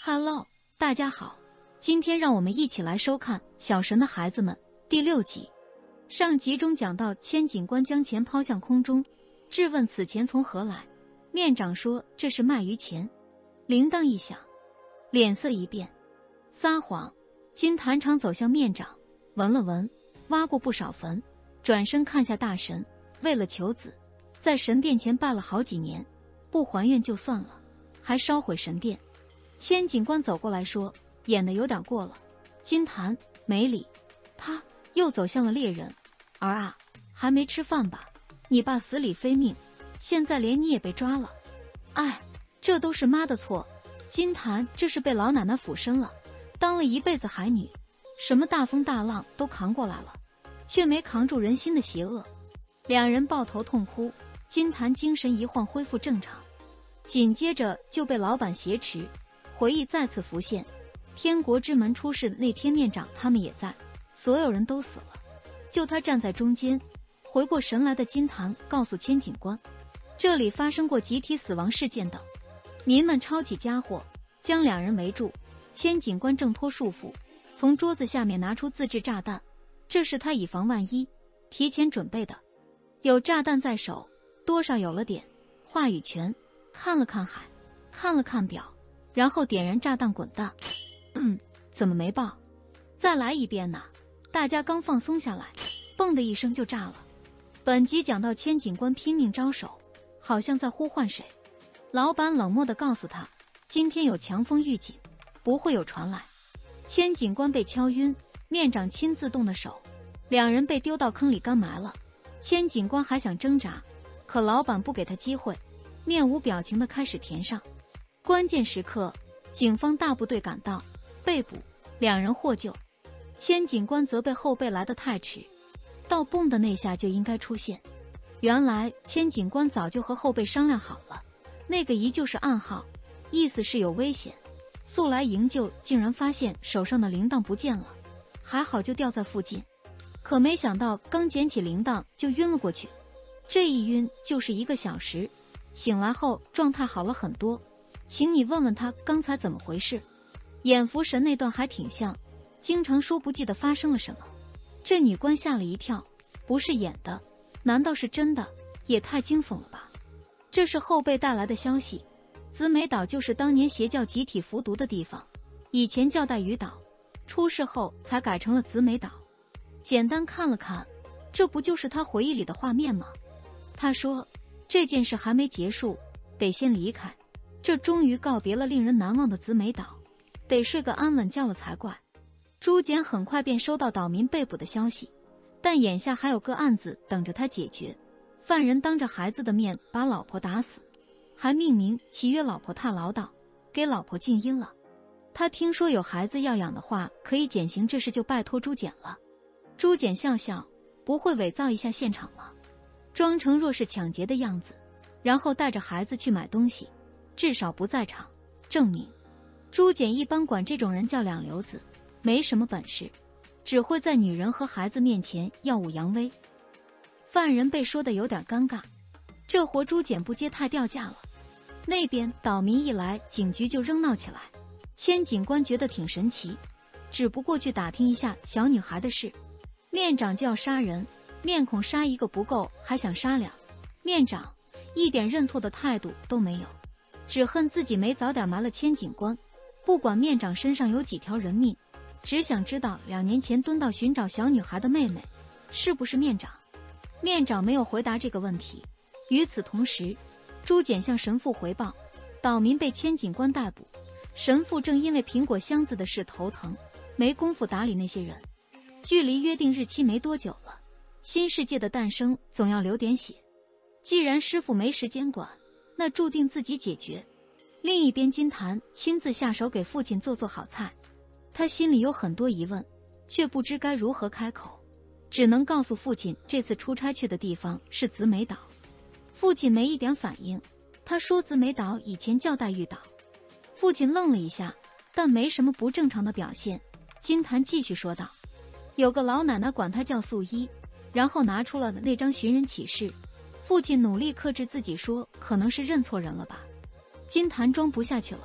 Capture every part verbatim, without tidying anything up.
Hello， 大家好，今天让我们一起来收看《小神的孩子们》第六集。上集中讲到，千警官将钱抛向空中，质问此钱从何来。面长说这是卖鱼钱。铃铛一响，脸色一变，撒谎。金坛长走向面长，闻了闻，挖过不少坟，转身看下大神，为了求子，在神殿前拜了好几年，不还愿就算了，还烧毁神殿。千警官走过来说，演得有点过了。金坛没理他，又走向了猎人。儿啊，还没吃饭吧？你爸死里非命，现在连你也被抓了。哎，这都是妈的错。金坛这是被老奶奶附身了，当了一辈子海女，什么大风大浪都扛过来了，却没扛住人心的邪恶。两人抱头痛哭，金坛精神一晃恢复正常，紧接着就被老板挟持。回忆再次浮现，天国之门出事那天，面长他们也在，所有人都死了，就他站在中间。回过神来的金坛告诉千警官，这里发生过集体死亡事件等。民们抄起家伙，将两人围住。千警官挣脱束缚，从桌子下面拿出自制炸弹，这是他以防万一提前准备的。有炸弹在手，多少有了点话语权。看了看海，看了看表，然后点燃炸弹滚蛋。嗯，怎么没爆？再来一遍呢？大家刚放松下来，嘣的一声就炸了。本集讲到千警官拼命招手，好像在呼唤谁。老板冷漠地告诉他，今天有强风预警，不会有船来。千警官被敲晕，面长亲自动的手，两人被丢到坑里干埋了。千警官还想挣扎，可老板不给他机会，面无表情地开始填上。关键时刻，警方大部队赶到，被捕，两人获救。千警官则被后辈来得太迟，到蹦的那下就应该出现。原来千警官早就和后辈商量好了，那个一就是暗号，意思是有危险，速来营救。竟然发现手上的铃铛不见了，还好就掉在附近，可没想到刚捡起铃铛就晕了过去。这一晕就是一个小时，醒来后状态好了很多。请你问问他刚才怎么回事。眼福神那段还挺像，经常说不记得发生了什么。这女官吓了一跳，不是演的，难道是真的？也太惊悚了吧。这是后辈带来的消息，紫美岛就是当年邪教集体服毒的地方，以前叫带鱼岛，出事后才改成了紫美岛。简单看了看，这不就是他回忆里的画面吗？他说这件事还没结束，得先离开。这终于告别了令人难忘的紫美岛，得睡个安稳觉了才怪。朱简很快便收到岛民被捕的消息，但眼下还有个案子等着他解决。犯人当着孩子的面把老婆打死，还命名其曰老婆太唠叨，给老婆静音了。他听说有孩子要养的话可以减刑，这事就拜托朱简了。朱简笑笑，不会伪造一下现场吗？装成若是抢劫的样子，然后带着孩子去买东西，至少不在场证明。朱简一般管这种人叫两流子，没什么本事，只会在女人和孩子面前耀武扬威。犯人被说得有点尴尬，这活朱简不接太掉价了。那边岛民一来，警局就扔闹起来。千警官觉得挺神奇，只不过去打听一下小女孩的事。面长就要杀人，面孔杀一个不够，还想杀俩。面长一点认错的态度都没有，只恨自己没早点埋了千警官。不管面长身上有几条人命，只想知道两年前蹲到寻找小女孩的妹妹是不是面长。面长没有回答这个问题。与此同时，朱简向神父回报，岛民被千警官逮捕，神父正因为苹果箱子的事头疼，没工夫打理那些人。距离约定日期没多久了，新世界的诞生总要流点血。既然师傅没时间管，那注定自己解决。另一边，金坛亲自下手给父亲做做好菜，他心里有很多疑问，却不知该如何开口，只能告诉父亲这次出差去的地方是紫美岛。父亲没一点反应，他说紫美岛以前叫带玉岛。父亲愣了一下，但没什么不正常的表现。金坛继续说道，有个老奶奶管他叫素衣，然后拿出了那张寻人启事。父亲努力克制自己说，可能是认错人了吧。金坛装不下去了，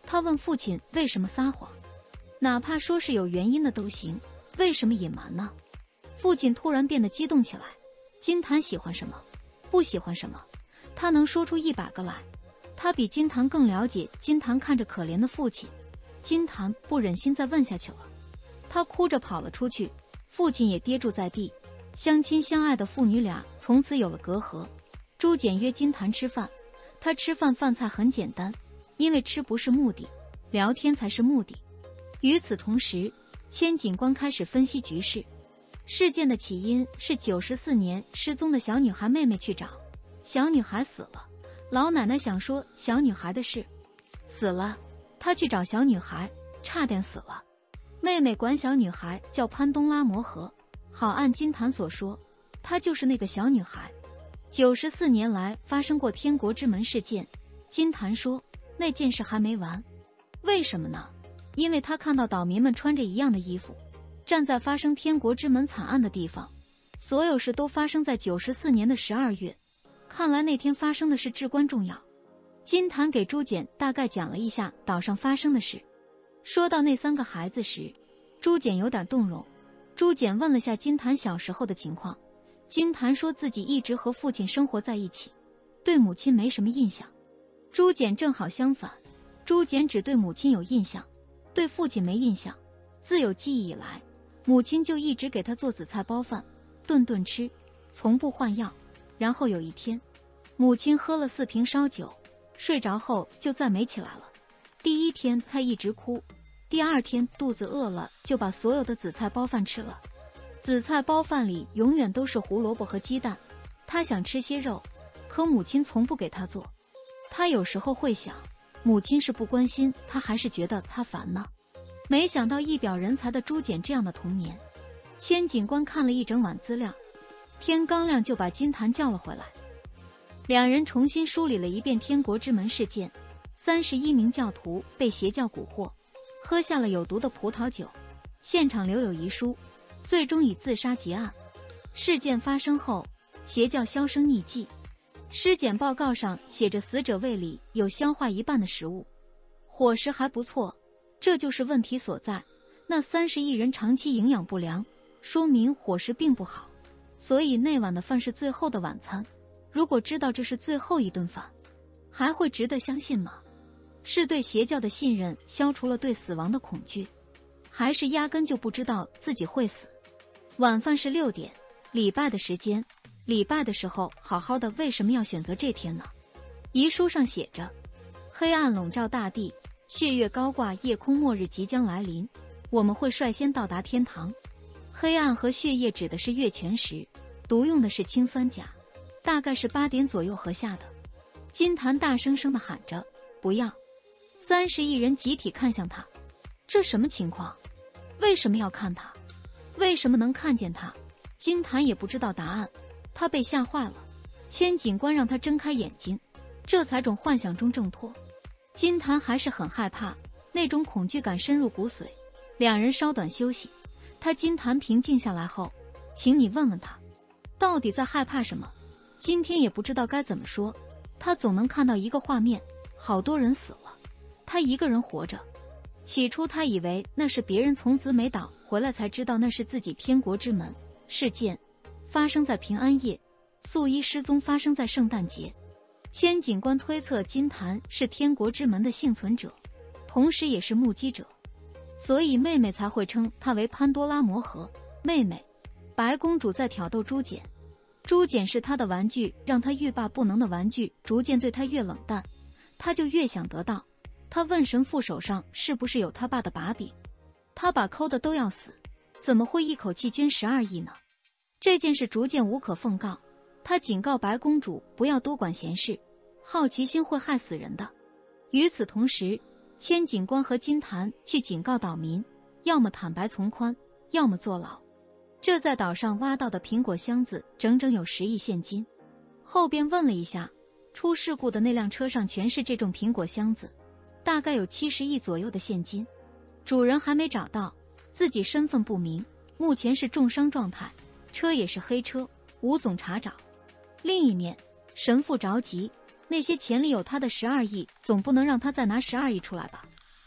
他问父亲为什么撒谎，哪怕说是有原因的都行，为什么隐瞒呢？父亲突然变得激动起来，金坛喜欢什么，不喜欢什么，他能说出一百个来。他比金坛更了解。金坛看着可怜的父亲，金坛不忍心再问下去了，他哭着跑了出去，父亲也跌住在地。相亲相爱的父女俩从此有了隔阂。朱简约金坛吃饭，他吃饭饭菜很简单，因为吃不是目的，聊天才是目的。与此同时，千警官开始分析局势。事件的起因是九十四年失踪的小女孩妹妹去找，小女孩死了，老奶奶想说小女孩的事，死了，她去找小女孩，差点死了。妹妹管小女孩叫潘东拉摩诃，好按金坛所说，她就是那个小女孩。九十四年来发生过天国之门事件，金坛说那件事还没完。为什么呢？因为他看到岛民们穿着一样的衣服，站在发生天国之门惨案的地方。所有事都发生在九十四年的十二月，看来那天发生的事至关重要。金坛给朱简大概讲了一下岛上发生的事。说到那三个孩子时，朱简有点动容。朱简问了下金坛小时候的情况，金坛说自己一直和父亲生活在一起，对母亲没什么印象。朱简正好相反，朱简只对母亲有印象，对父亲没印象。自有记忆以来，母亲就一直给他做紫菜包饭，顿顿吃，从不换药。然后有一天，母亲喝了四瓶烧酒，睡着后就再没起来了。第一天她一直哭，第二天肚子饿了就把所有的紫菜包饭吃了。紫菜包饭里永远都是胡萝卜和鸡蛋，她想吃些肉，可母亲从不给她做。她有时候会想，母亲是不关心她，还是觉得她烦呢？没想到一表人才的朱简这样的童年。千警官看了一整晚资料，天刚亮就把金坛叫了回来。两人重新梳理了一遍天国之门事件。三十一名教徒被邪教蛊惑，喝下了有毒的葡萄酒，现场留有遗书，最终以自杀结案。事件发生后，邪教销声匿迹。尸检报告上写着死者胃里有消化一半的食物，伙食还不错，这就是问题所在。那三十亿人长期营养不良，说明伙食并不好，所以那晚的饭是最后的晚餐。如果知道这是最后一顿饭，还会值得相信吗？是对邪教的信任消除了对死亡的恐惧，还是压根就不知道自己会死？晚饭是六点，礼拜的时间，礼拜的时候好好的，为什么要选择这天呢？遗书上写着，黑暗笼罩大地，血月高挂，夜空末日即将来临，我们会率先到达天堂。黑暗和血液指的是月全食，毒用的是氰酸钾，大概是八点左右喝下的。金坛大声声地喊着不要，三十亿人集体看向他，这什么情况？为什么要看他？为什么能看见他？金坛也不知道答案，他被吓坏了。千警官让他睁开眼睛，这才从幻想中挣脱。金坛还是很害怕，那种恐惧感深入骨髓。两人稍短休息，他金坛平静下来后，请你问问他，到底在害怕什么？今天也不知道该怎么说，他总能看到一个画面，好多人死了，他一个人活着。起初他以为那是别人从紫美岛回来，才知道那是自己天国之门。事件发生在平安夜，素衣失踪发生在圣诞节。千警官推测金坛是天国之门的幸存者，同时也是目击者，所以妹妹才会称他为潘多拉摩诃。妹妹白公主在挑逗朱简，朱简是她的玩具，让她欲罢不能的玩具逐渐对她越冷淡，她就越想得到。他问神父手上是不是有他爸的把柄，他把抠的都要死，怎么会一口气捐十二亿呢？这件事逐渐无可奉告，他警告白公主不要多管闲事，好奇心会害死人的。与此同时，千警官和金坛去警告岛民，要么坦白从宽，要么坐牢。这在岛上挖到的苹果箱子整整有十亿现金。后边问了一下，出事故的那辆车上全是这种苹果箱子，大概有七十亿左右的现金，主人还没找到，自己身份不明，目前是重伤状态，车也是黑车，吴总查找。另一面，神父着急，那些钱里有他的十二亿，总不能让他再拿十二亿出来吧？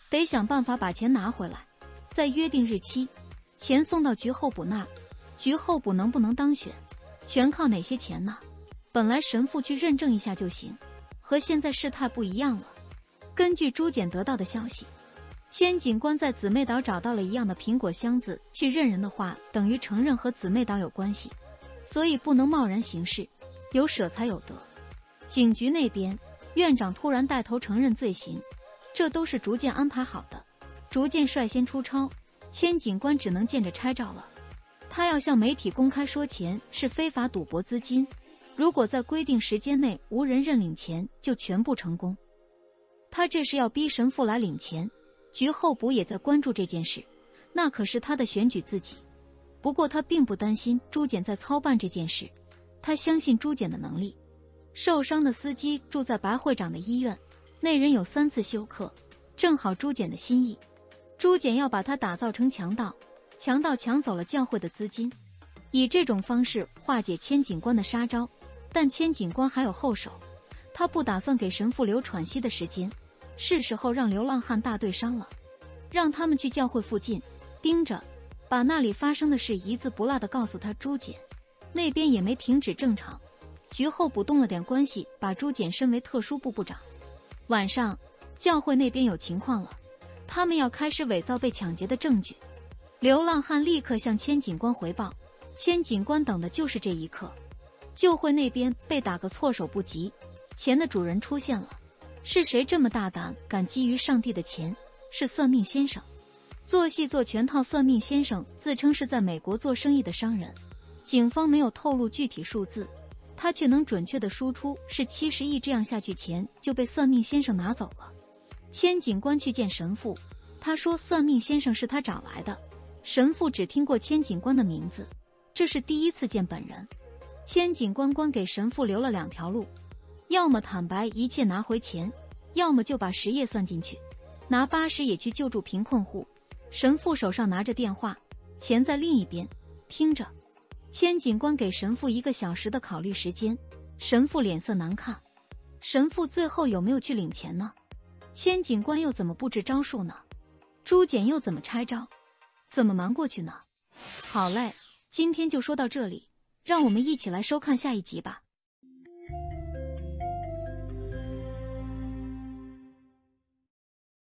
得想办法把钱拿回来，再约定日期，钱送到局候补那儿，局候补能不能当选，全靠哪些钱呢？本来神父去认证一下就行，和现在事态不一样了。根据朱检得到的消息，千警官在姊妹岛找到了一样的苹果箱子，去认人的话，等于承认和姊妹岛有关系，所以不能贸然行事，有舍才有得。警局那边，院长突然带头承认罪行，这都是逐渐安排好的。逐渐率先出钞，千警官只能见着拆照了。他要向媒体公开说钱是非法赌博资金，如果在规定时间内无人认领钱，就全部成功。他这是要逼神父来领钱，局候补也在关注这件事，那可是他的选举自己。不过他并不担心朱检在操办这件事，他相信朱检的能力。受伤的司机住在白会长的医院，那人有三次休克，正好朱检的心意。朱检要把他打造成强盗，强盗抢走了教会的资金，以这种方式化解千警官的杀招。但千警官还有后手，他不打算给神父留喘息的时间，是时候让流浪汉大队伤了，让他们去教会附近盯着，把那里发生的事一字不落地告诉他。朱检那边也没停止正常，局候补动了点关系，把朱检升为特殊部部长。晚上，教会那边有情况了，他们要开始伪造被抢劫的证据。流浪汉立刻向千警官回报，千警官等的就是这一刻。教会那边被打个措手不及，钱的主人出现了。是谁这么大胆，敢觊觎上帝的钱？是算命先生。做戏做全套算命先生自称是在美国做生意的商人，警方没有透露具体数字，他却能准确地输出是七十亿，这样下去钱就被算命先生拿走了。千警官去见神父，他说算命先生是他找来的。神父只听过千警官的名字，这是第一次见本人。千警官官给神父留了两条路，要么坦白一切拿回钱，要么就把实业算进去，拿八十也去救助贫困户。神父手上拿着电话，钱在另一边，听着。千警官给神父一个小时的考虑时间，神父脸色难看。神父最后有没有去领钱呢？千警官又怎么布置招数呢？朱检又怎么拆招？怎么瞒过去呢？好嘞，今天就说到这里，让我们一起来收看下一集吧。